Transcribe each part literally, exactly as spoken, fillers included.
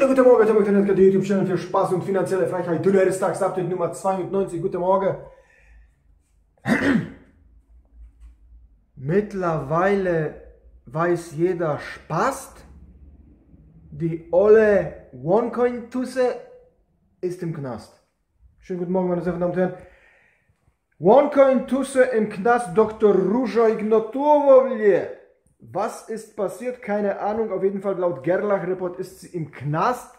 guten Morgen, ich möchte der YouTube-Channel für Spaß und finanzielle Freiheit. Dünner des Tages, Update Nummer zweiundneunzig. Guten Morgen. Mittlerweile weiß jeder Spaß. Die olle OneCoin-Tusse ist im Knast. Schönen guten Morgen, meine sehr verehrten Damen und Herren. OneCoin-Tusse im Knast, Doktor Ruja Ignotovovlje. Was ist passiert? Keine Ahnung. Auf jeden Fall laut Gerlach-Report ist sie im Knast.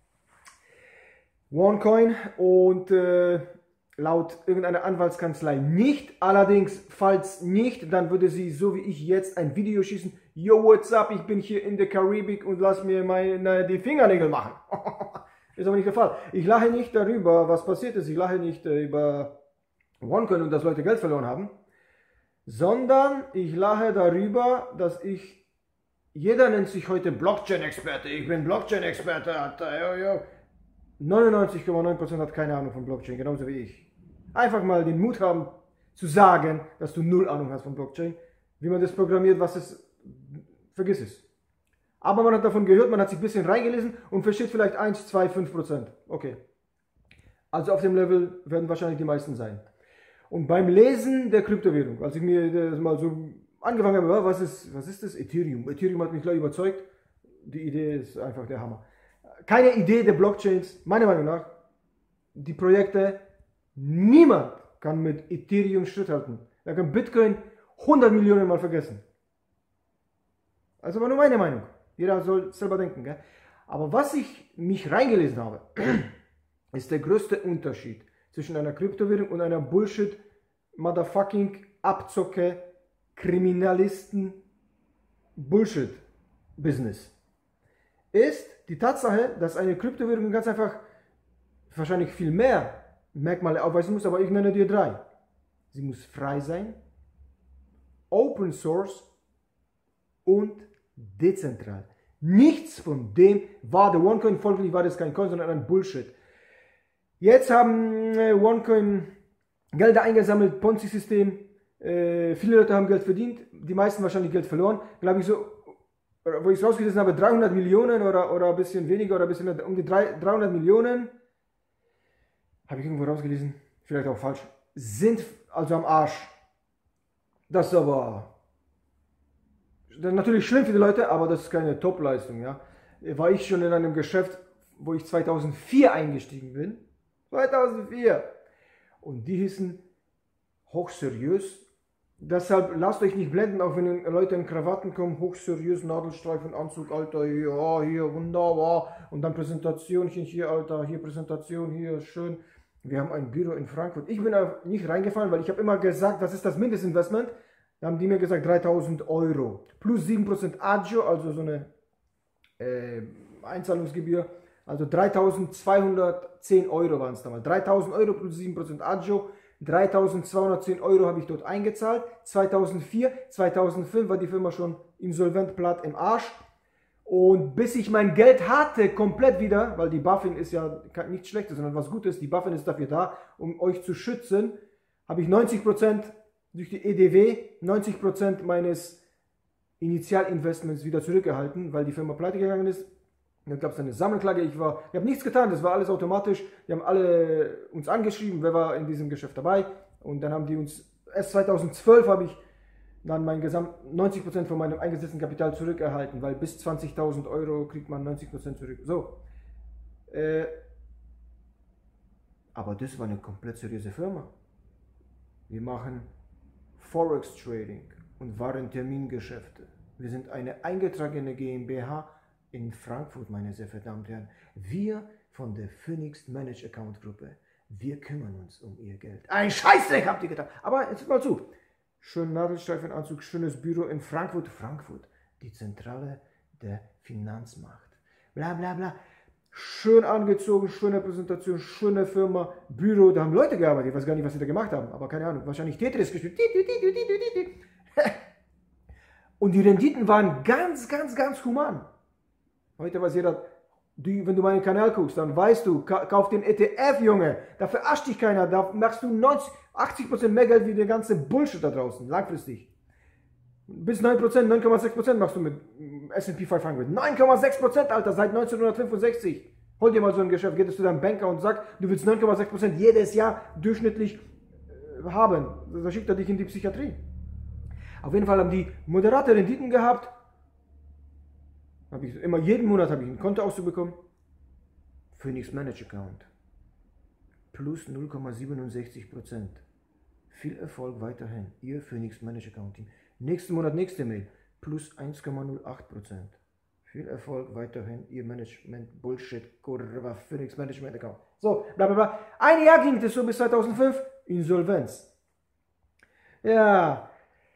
OneCoin und äh, laut irgendeiner Anwaltskanzlei nicht. Allerdings, falls nicht, dann würde sie so wie ich jetzt ein Video schießen. Yo, what's up? Ich bin hier in der Karibik und lass mir meine, die Fingernägel machen. Ist aber nicht der Fall. Ich lache nicht darüber, was passiert ist. Ich lache nicht äh, über OneCoin und dass Leute Geld verloren haben. Sondern ich lache darüber, dass ich, jeder nennt sich heute Blockchain-Experte, ich bin Blockchain-Experte, neunundneunzig Komma neun Prozent hat keine Ahnung von Blockchain, genauso wie ich. Einfach mal den Mut haben zu sagen, dass du null Ahnung hast von Blockchain, wie man das programmiert, was es, vergiss es. Aber man hat davon gehört, man hat sich ein bisschen reingelesen und versteht vielleicht eins, zwei, fünf Prozent. Okay. Also auf dem Level werden wahrscheinlich die meisten sein. Und beim Lesen der Kryptowährung, als ich mir das mal so angefangen habe, was ist, was ist das? Ethereum. Ethereum hat mich gleich überzeugt. Die Idee ist einfach der Hammer. Keine Idee der Blockchains, meiner Meinung nach, die Projekte, niemand kann mit Ethereum Schritt halten. Da kann Bitcoin hundert Millionen Mal vergessen. Also war nur meine Meinung. Jeder soll selber denken. Gell? Aber was ich mich reingelesen habe, ist der größte Unterschied zwischen einer Kryptowährung und einer Bullshit, Motherfucking, Abzocke, Kriminalisten, Bullshit-Business, ist die Tatsache, dass eine Kryptowährung ganz einfach wahrscheinlich viel mehr Merkmale aufweisen muss, aber ich nenne dir drei. Sie muss frei sein, Open Source und dezentral. Nichts von dem war der OneCoin, folglich war das kein Coin, sondern ein Bullshit. Jetzt haben äh, OneCoin Gelder eingesammelt, Ponzi-System. Äh, viele Leute haben Geld verdient, die meisten wahrscheinlich Geld verloren. Glaube ich so, wo ich es rausgelesen habe, dreihundert Millionen oder, oder ein bisschen weniger oder ein bisschen um die dreihundert Millionen. Habe ich irgendwo rausgelesen, vielleicht auch falsch. Sind also am Arsch. Das ist aber das ist natürlich schlimm für die Leute, aber das ist keine Top-Leistung. Ja? War ich schon in einem Geschäft, wo ich zweitausendvier eingestiegen bin. zweitausendvier. Und die hießen hochseriös. Deshalb lasst euch nicht blenden, auch wenn Leute in Krawatten kommen, hochseriös, Nadelstreifen, Anzug, Alter, ja, hier, wunderbar. Und dann Präsentationchen hier, Alter, hier Präsentation, hier, schön. Wir haben ein Büro in Frankfurt. Ich bin da nicht reingefallen, weil ich habe immer gesagt, das ist das Mindestinvestment. Da haben die mir gesagt dreitausend Euro. Plus sieben Prozent Agio, also so eine äh, Einzahlungsgebühr. Also dreitausendzweihundertzehn Euro waren es damals. dreitausend Euro plus sieben Prozent Agio. dreitausendzweihundertzehn Euro habe ich dort eingezahlt. zweitausendvier, zweitausendfünf war die Firma schon insolvent, platt im Arsch. Und bis ich mein Geld hatte, komplett wieder, weil die BaFin ist ja nichts Schlechtes, sondern was Gutes. Die BaFin ist dafür da, um euch zu schützen. Habe ich neunzig Prozent durch die E D W, neunzig Prozent meines Initialinvestments wieder zurückerhalten, weil die Firma pleite gegangen ist. Dann gab es eine Sammelklage, ich, war, ich habe nichts getan, das war alles automatisch. Die haben alle uns angeschrieben, wer war in diesem Geschäft dabei. Und dann haben die uns, erst zweitausendzwölf habe ich dann mein Gesamt neunzig Prozent von meinem eingesetzten Kapital zurückerhalten, weil bis zwanzigtausend Euro kriegt man neunzig Prozent zurück. So. Äh, aber das war eine komplett seriöse Firma. Wir machen Forex Trading und Warentermingeschäfte. Wir sind eine eingetragene GmbH in Frankfurt, meine sehr verehrten Damen und Herren. Wir von der Phoenix Managed Account Gruppe, wir kümmern uns um ihr Geld. Ein Scheißdreck habt ihr getan. Aber jetzt mal zu. Schön Nadelstreifenanzug, schönes Büro in Frankfurt. Frankfurt, die Zentrale der Finanzmacht. Bla bla bla. Schön angezogen, schöne Präsentation, schöne Firma, Büro. Da haben Leute gearbeitet. Ich weiß gar nicht, was sie da gemacht haben. Aber keine Ahnung. Wahrscheinlich Tetris gespielt. Und die Renditen waren ganz, ganz, ganz human. Heute weiß jeder, die, wenn du meinen Kanal guckst, dann weißt du, kauf den E T F, Junge. Da verarscht dich keiner. Da machst du neunzig, achtzig Prozent mehr Geld wie der ganze Bullshit da draußen. Langfristig. Bis neun Prozent, neun Komma sechs Prozent machst du mit S und P fünfhundert. neun Komma sechs Prozent, Alter, seit neunzehnhundertfünfundsechzig. Hol dir mal so ein Geschäft, gehst du zu deinem Banker und sagst, du willst neun Komma sechs Prozent jedes Jahr durchschnittlich äh, haben. Da schickt er dich in die Psychiatrie. Auf jeden Fall haben die moderate Renditen gehabt. Hab ich immer jeden Monat habe ich einen Kontoauszug bekommen. Phoenix Manage Account. Plus null Komma siebenundsechzig Prozent. Viel Erfolg weiterhin. Ihr Phoenix Manage Account Team. Nächsten Monat, nächste Mail. Plus eins Komma null acht Prozent. Viel Erfolg weiterhin. Ihr Management Bullshit. Kurva Phoenix Management Account. So, bla bla bla. Ein Jahr ging das so bis zweitausendfünf. Insolvenz. Ja.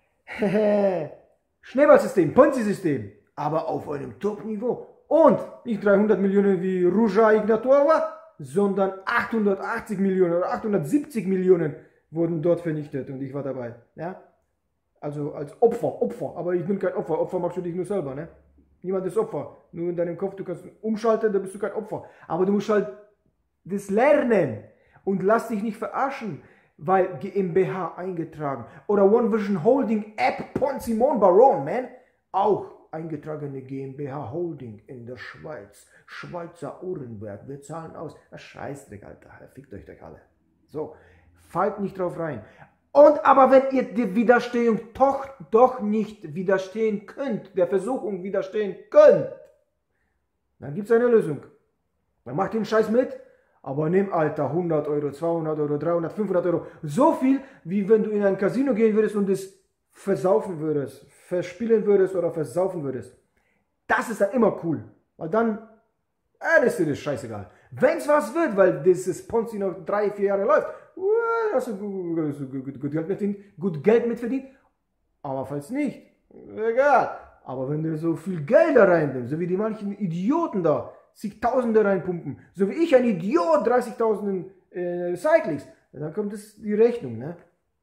Schneeballsystem, Ponzi-System. Aber auf einem Top-Niveau. Und nicht dreihundert Millionen wie Ruja Ignatova, sondern achthundertachtzig Millionen oder achthundertsiebzig Millionen wurden dort vernichtet und ich war dabei. Ja? Also als Opfer, Opfer, aber ich bin kein Opfer. Opfer machst du dich nur selber. Ne? Niemand ist Opfer. Nur in deinem Kopf, du kannst umschalten, da bist du kein Opfer. Aber du musst halt das lernen und lass dich nicht verarschen, weil GmbH eingetragen oder One Vision Holding App Ponzimon Baron, man, auch eingetragene GmbH Holding in der Schweiz, Schweizer Uhrenwert, wir zahlen aus. Das Scheißdreck, Alter, fickt euch doch alle. So, fallt nicht drauf rein. Und aber wenn ihr der Widerstehung doch, doch nicht widerstehen könnt, der Versuchung widerstehen könnt, dann gibt es eine Lösung. Dann macht den Scheiß mit, aber nimm, Alter, hundert Euro, zweihundert Euro, dreihundert, fünfhundert Euro, so viel, wie wenn du in ein Casino gehen würdest und es versaufen würdest, verspielen würdest oder versaufen würdest. Das ist dann immer cool, weil dann, äh, das ist dir das scheißegal. Wenn es was wird, weil dieses Ponzi noch drei, vier Jahre läuft, uh, hast du gut, gut, gut, gut, Geld mitverdient, gut Geld mitverdient, aber falls nicht, egal. Aber wenn du so viel Geld da reinnimmst, so wie die manchen Idioten da, zigtausende reinpumpen, so wie ich ein Idiot, dreißigtausend äh, Cyclings, dann kommt es die Rechnung, ne?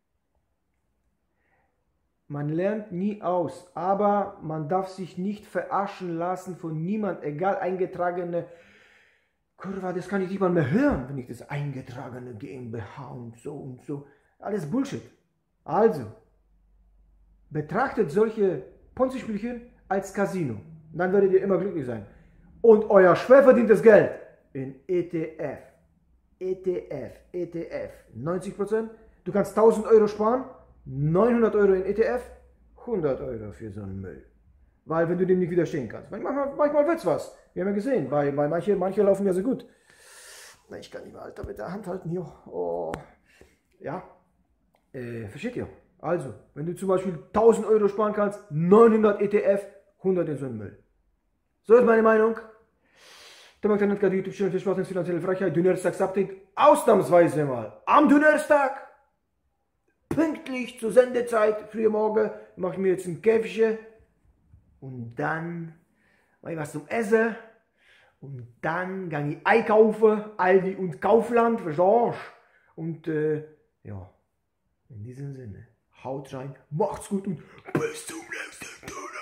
Man lernt nie aus, aber man darf sich nicht verarschen lassen von niemand, egal eingetragene Kurva, das kann ich nicht mal mehr hören, wenn ich das eingetragene GmbH und so und so, alles Bullshit. Also, betrachtet solche Ponzi-Spielchen als Casino, dann werdet ihr immer glücklich sein. Und euer schwer verdientes Geld in E T F, E T F, E T F, neunzig Prozent, du kannst tausend Euro sparen, neunhundert Euro in E T F, hundert Euro für so einen Müll. Weil wenn du dem nicht widerstehen kannst. Manchmal, manchmal wird es was. Wir haben ja gesehen, bei, bei manche, manche laufen ja so gut. Na, ich kann nicht mehr, Alter, mit der Hand halten hier. Oh. Ja, äh, versteht ihr? Also, wenn du zum Beispiel tausend Euro sparen kannst, neunhundert E T F, hundert in so einen Müll. So ist meine Meinung. Der macht dann gerade YouTube-Channel für Sport und finanzielle Freiheit. Dönerstags-Update. Ausnahmsweise mal am Dönerstag. Pünktlich zur Sendezeit, früher morgen, mache ich mir jetzt ein Käffchen und dann mache ich was zum Essen und dann gehe ich einkaufen, Aldi und Kaufland, verstehst du? Und äh, ja, in diesem Sinne, haut rein, macht's gut und bis zum nächsten Mal.